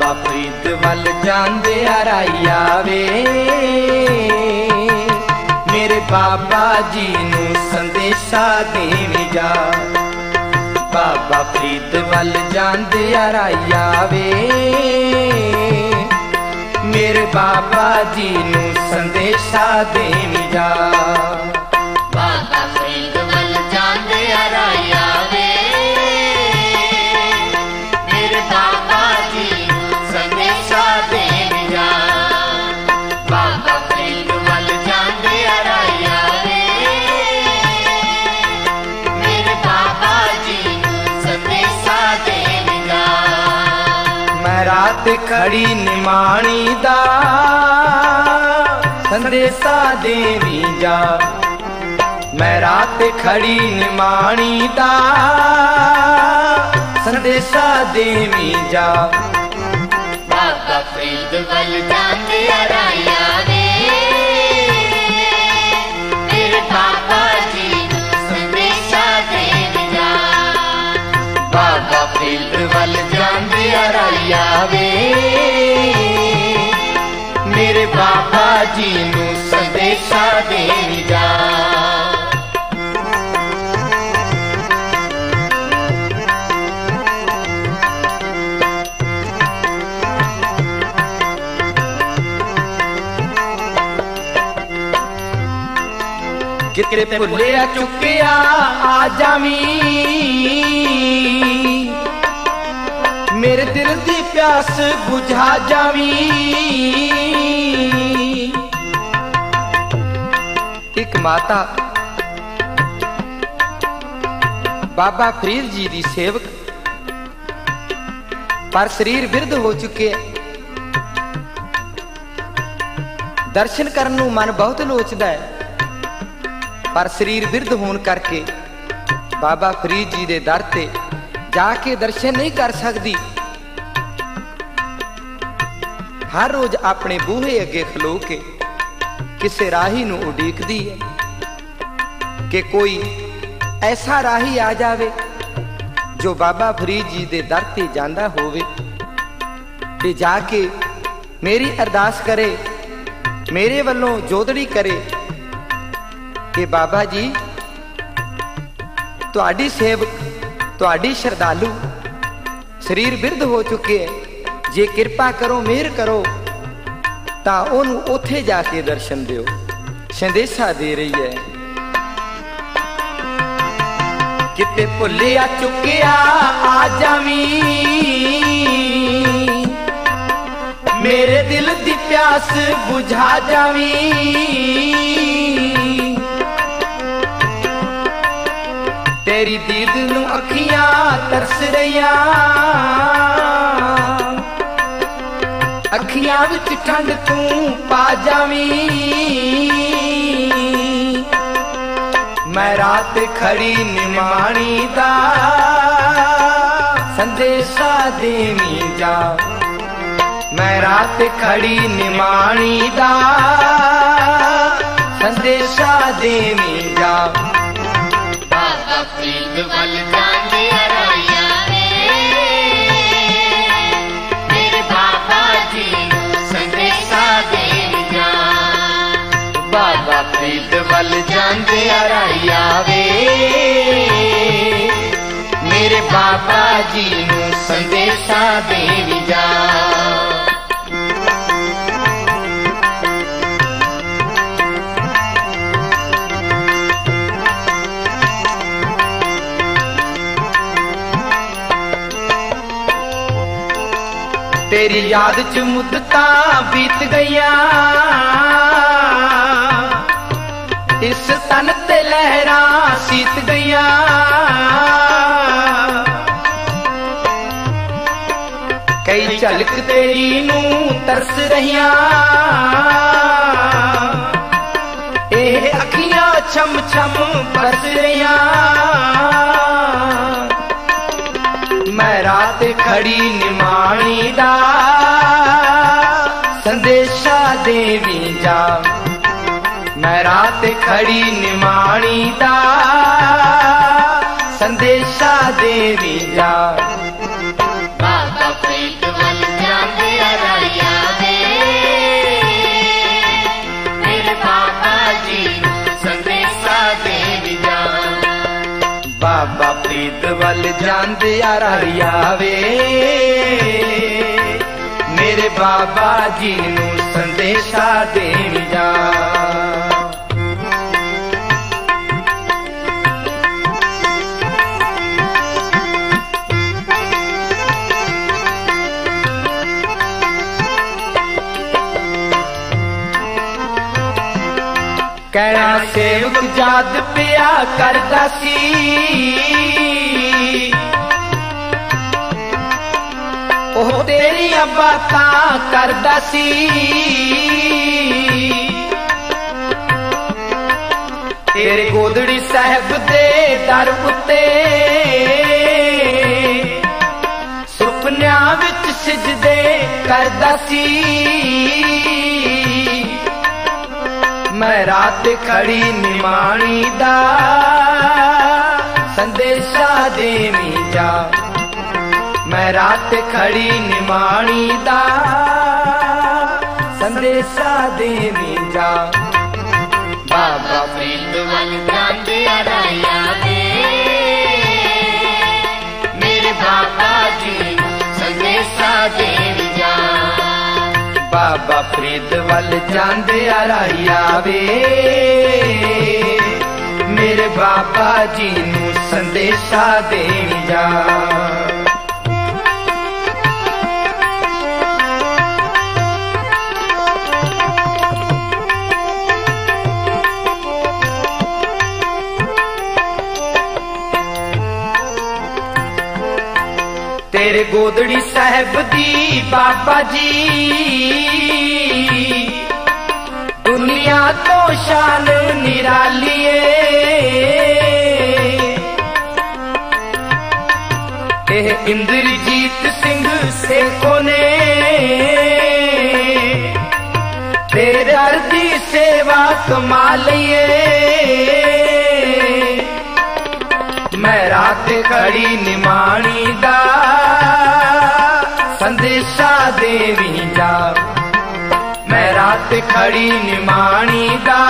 फरीद वल जांदे राइया वे मेरे बाबा जी नू संदेशा देवी जा। बाबा फरीद वल जांदे राइया वे मेरे बाबा जी नू संदेशा देवी जा। बाबा फरीद वल जांदे राइया वे मेरे बाबा जी नू संदेशा देवी जा। बाबा फरीद वल जांदे राइया वे मेरे बाबा जी नू संदेशा देवी जा। मैं रात खड़ी निमाणी दा संदेशा देवी जा। मैं रात खड़ी निमाणी दा संदेशा देवी जा। बाबा फरीद वल जांदे राइया वे मेरे बाबा जी नू संदेशा देवी जा। बाबा फरीद वल जांदे राइया वे मेरे बाबा जी नू संदेशा देवी जा। किते भुलिया चुकिया आ जावी मेरे दिल दी प्यास बुझा जावी। एक माता बाबा फरीद जी दी सेवक पर शरीर बिरध हो चुके। दर्शन करन नूं मन बहुत लोचदा है पर शरीर बिरध होने करके बाबा फरीद जी दे दर ते जाके दर्शन नहीं कर सकती। हर रोज अपने बूहे अगे खलो के किसे राही नूं उडीकदी है कि कोई ऐसा राही आ जावे जो बाबा फरीद जी दे दर ते जांदा होवे ते जाके मेरी अरदास करे, मेरे वल्लों जोदड़ी करे कि बाबा जी तुहाडी सेवक तुहाडी श्रद्धालु शरीर बिरध हो चुके हैं, जे कृपा करो मेहर करो ता ओनू ओथे जाके दर्शन दियो। संदेशा दे रही है किते भुलिया चुकिया आ जावी मेरे दिल दी प्यास बुझा जावी। तेरी दीद नू अखियां तरस रहिया अखियां विच ठंड तू पा जावी। मैं रात खड़ी निमाणी दा संदेशा देवी जा। मैं रात खड़ी निमाणी दा संदेशा देवी जा। बाबा फरीद वल जांदे राइया वे मेरे बाबा जी नू संदेशा देवी जा। बाबा फरीद वल जांदे राइया वे मेरे बाबा जी नू संदेशा देवी जा। तेरी याद च मुद्दता बीत गईया इस तन ते लहरा सीत गईया। कई झलक तेरी नू तरस रहिया ए अखियां छम छम बरस रहिया। मैं रात खड़ी निमाणी दा संदेशा देवी जा। मैं रात खड़ी निमाणी दा संदेशा देवी जा। बाबा फरीद वल जांदे फरीद वल जांदे राहिया वे मेरे बाबा जी नू संदेशा देण जा। कहना सेवक जाद पिया करदा सी ओह तेरियां बातां करदा सी। तेरे गोदड़ी साहब दे दर उत्ते सुपनियां विच सिजदे करदा सी। मैं रात खड़ी निमाणी दा संदेशा देवी जा। मैं रात खड़ी निमाणी दा संदेशा देवी जा। बाबा फरीद वल जांदे राहिया वे मेरे बाबा जी संदेशा देण जा। बाबा फरीद वल जांदे राहिया वे मेरे बाबा जी नू संदेशा देण जा। तेरे गोदड़ी साहब दी बाबा जी दुनिया तो शान निरालिए। इंद्रजीत सिंह सेखो ने तेरे दर दी सेवा कमालिए। मैं रात खड़ी निमाणी दा संदेशा देवी जा। मैं रात खड़ी निमाणी दा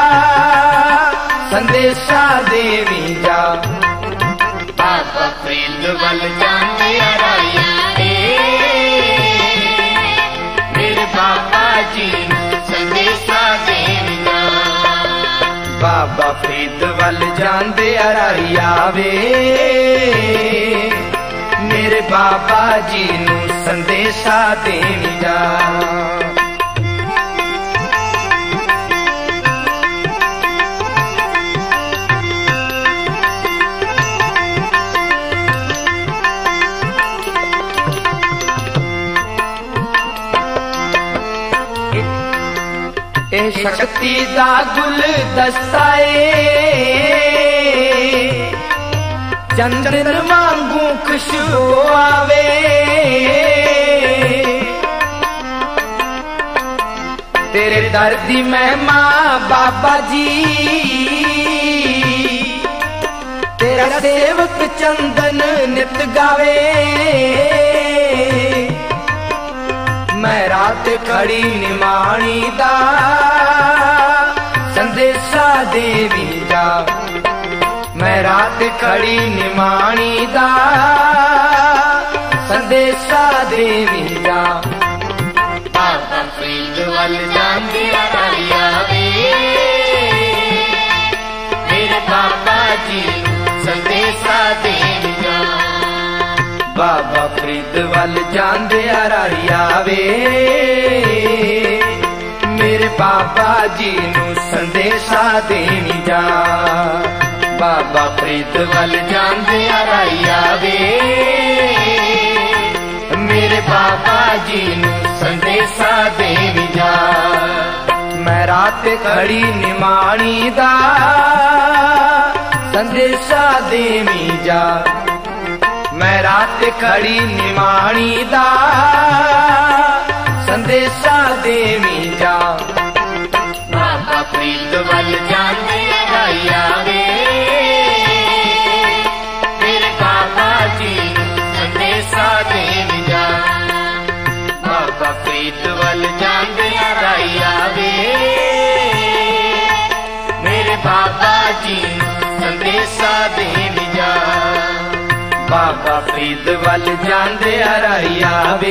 संदेशा देवी जा। बाबा फरीद वल जांदे राहिया वे मेरे बाबा जी संदेशा देण जा। बाबा फरीद वल जांदे राहिया वे मेरे बाबा जी नू संदेशा देण जा। ए शक्ति दा गुल दस्ताए चंदन वांगू खुशबू आवे। तेरे दर दी महिमा बाबा जी तेरा सेवक चंदन नित गावे। मैं रात खड़ी निमाणी दा संदेशा देवी जा। मैं रात खड़ी निमाणी दा संदेशा देवी जा। बाबा फरीद वल जांदे राहिया वे मेरे बाबा जी संदेशा देण जा। बाबा फरीद वल जांदे राहिया वे मेरे बाबा जी नू संदेशा देण जा। बाबा फरीद वल जांदे राहिया वे मेरे बाबा जी नू संदेशा देण जा। मैं रात खड़ी निमाणी दा संदेशा देवी जा। मैं रात खड़ी निमाणी दा संदेशा देवी जा। बाबा फरीद वल जांदे राहिया वे मेरे बाबा जी संदेशा देण जा। बाबा फरीद वल जांदे राहिया वे मेरे बाबा जी संदेशा देण जा। बाबा फरीद वल जांदे राहिया वे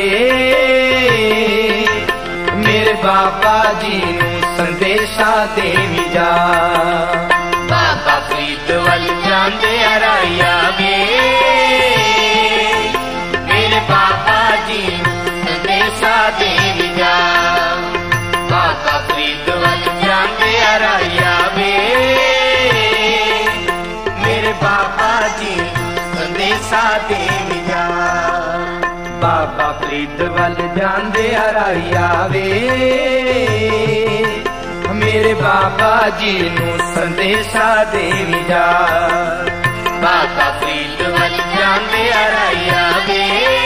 मेरे बाबा जी नू संदेशा देवी जा। बाबा फरीद वल जांदे राहिया वे मेरे बाबा जी नू संदेशा देवी जा। बाबा फरीद वल जांदे राहिया वे मेरे बाबा जी संदेशा देवी जा। बाबा फरीद वल जांदे राहिया वे मेरे बाबा जी नू संदेशा देवी जा। बाबा फरीद वल जांदे राहिया वे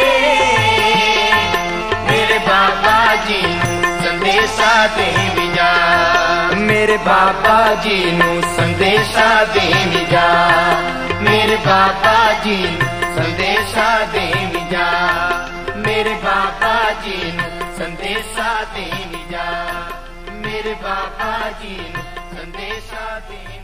मेरे बाबा जी नू संदेशा देवी जा। मेरे बाबा जी नू संदेशा देवी जा। मेरे बाबा जी संदेशा देवी जा। मेरे बाबा जी संदेशा देवी जा। मेरे बाबा जी संदेशा देवी